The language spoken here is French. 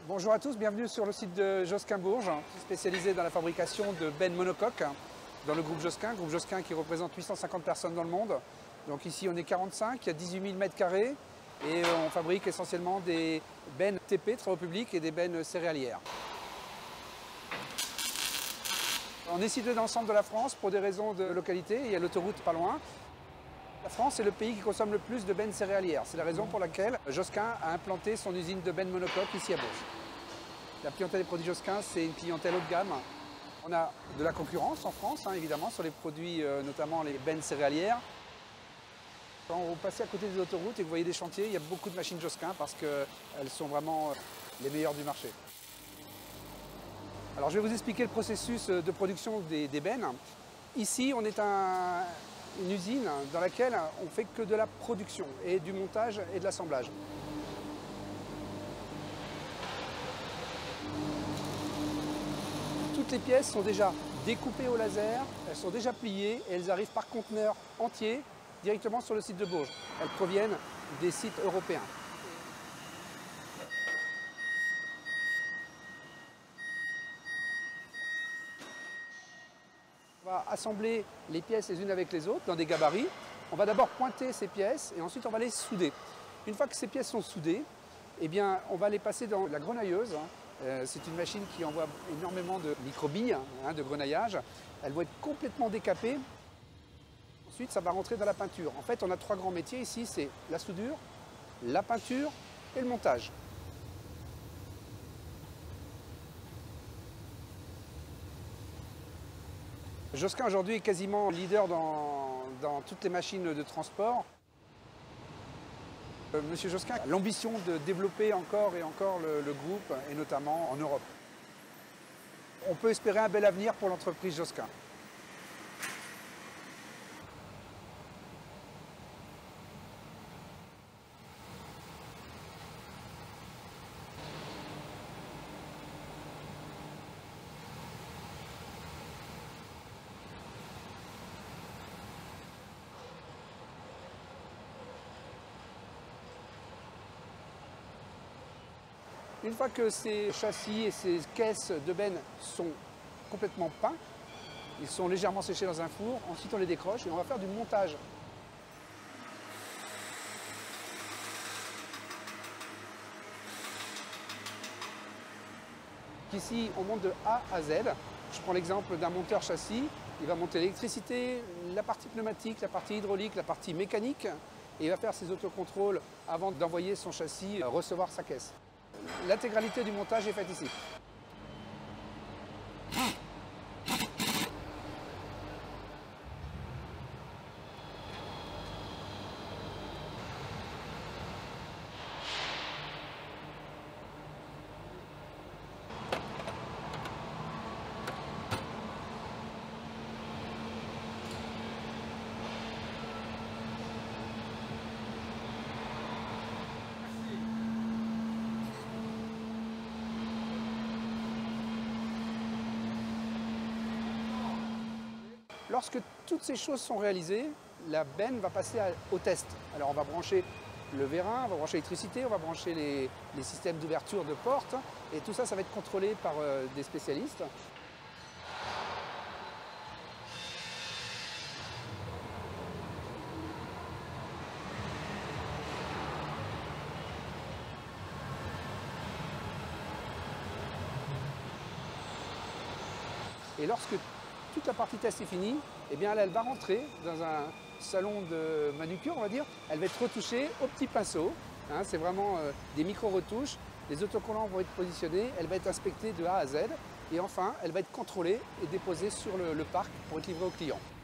Bonjour à tous, bienvenue sur le site de Josquin Bourges, spécialisé dans la fabrication de bennes monocoques dans le groupe Josquin qui représente 850 personnes dans le monde. Donc ici on est 45, il y a 18 000 mètres carrés et on fabrique essentiellement des bennes TP, travaux publics, et des bennes céréalières. On est situé dans le centre de la France pour des raisons de localité, il y a l'autoroute pas loin. La France est le pays qui consomme le plus de bennes céréalières. C'est la raison pour laquelle Josquin a implanté son usine de bennes monocoques ici à Bourges. La clientèle des produits Josquin, c'est une clientèle haut de gamme. On a de la concurrence en France, évidemment, sur les produits, notamment les bennes céréalières. Quand vous passez à côté des autoroutes et que vous voyez des chantiers, il y a beaucoup de machines Josquin parce qu'elles sont vraiment les meilleures du marché. Alors je vais vous expliquer le processus de production des bennes. Ici, on est une usine dans laquelle on ne fait que de la production et du montage et de l'assemblage. Toutes les pièces sont déjà découpées au laser, elles sont déjà pliées et elles arrivent par conteneur entier directement sur le site de Bourges. Elles proviennent des sites européens. On va assembler les pièces les unes avec les autres dans des gabarits. On va d'abord pointer ces pièces et ensuite on va les souder. Une fois que ces pièces sont soudées, eh bien, on va les passer dans la grenailleuse. C'est une machine qui envoie énormément de micro-billes, de grenaillage. Elles vont être complètement décapées. Ensuite, ça va rentrer dans la peinture. En fait, on a trois grands métiers ici, c'est la soudure, la peinture et le montage. Josquin aujourd'hui est quasiment leader dans toutes les machines de transport. Monsieur Josquin a l'ambition de développer encore et encore le groupe, et notamment en Europe. On peut espérer un bel avenir pour l'entreprise Josquin. Une fois que ces châssis et ces caisses de bennes sont complètement peints, ils sont légèrement séchés dans un four, ensuite on les décroche et on va faire du montage. Ici, on monte de A à Z. Je prends l'exemple d'un monteur châssis. Il va monter l'électricité, la partie pneumatique, la partie hydraulique, la partie mécanique, et il va faire ses autocontrôles avant d'envoyer son châssis recevoir sa caisse. L'intégralité du montage est faite ici. Lorsque toutes ces choses sont réalisées, la benne va passer au test. Alors on va brancher le vérin, on va brancher l'électricité, on va brancher les systèmes d'ouverture de portes, et tout ça, ça va être contrôlé par des spécialistes. Et lorsque toute la partie test est finie, eh bien, elle va rentrer dans un salon de manucure, on va dire. Elle va être retouchée au petit pinceau. C'est vraiment des micro-retouches. Les autocollants vont être positionnés. Elle va être inspectée de A à Z. Et enfin, elle va être contrôlée et déposée sur le parc pour être livrée au client.